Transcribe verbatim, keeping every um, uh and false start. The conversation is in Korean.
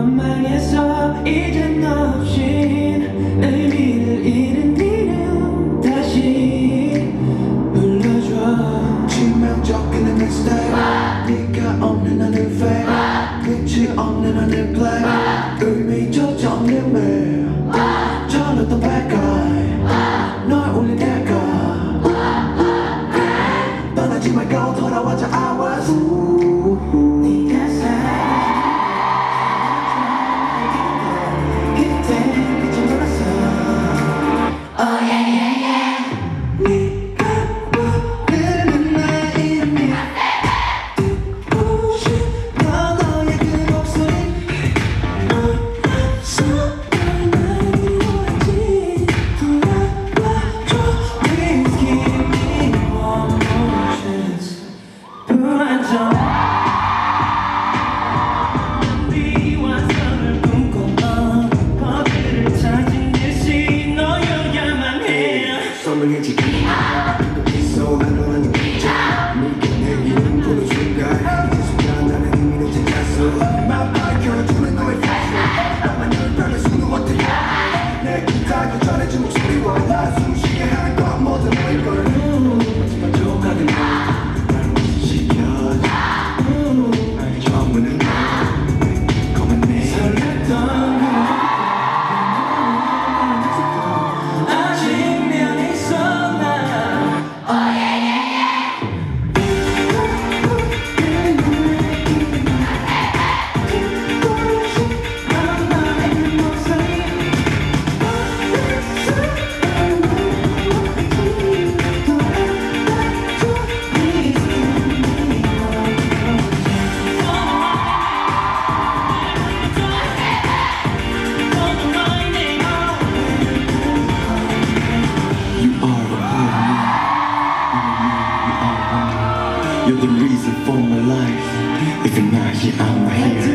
원망해서 이젠 없인 의미를 잃은 이름 다시 불러줘. 치명적인 내 스타일 네가 없는 나는 fake 끝이 없는 나는 play 의미조차 없는 매일 저랬던 bad guy 널 울린 내가 떠나지 말고 돌아와줘 I was 네가 사랑했던 그때 그저 몰랐어. Oh yeah yeah yeah. 네가 부르는 나의 이름이 듣고 싶어 너의 그 목소리 어서 날 그리워했지 돌아와줘. Please give me one more chance. 불안정 네와 손을 묶고 어디를 찾은 듯이 너여야만 해. 선명해지기 있어 나는 진짜 네가 내 이름 부르는 순간 이제 순간 나는 의미를 찾았어 맘 밝혀주는 너의 face 나만 열병의 수는 어때 내 기타가 전해진 목소리와 나 숨쉬게 하는 건 모든 너의 걸 마지막 조각은 날 무시시켜줘 나의 전부는 너 Come on me 설렜던 아직 내 안에 있어 나. Oh yeah yeah yeah. 듣고 싶어 너의 그 목소리 어디서 날 그리워했지 돌아와줘. Please give me one more You are a part of me. You're the reason for my life. If you're not here, I'm not here.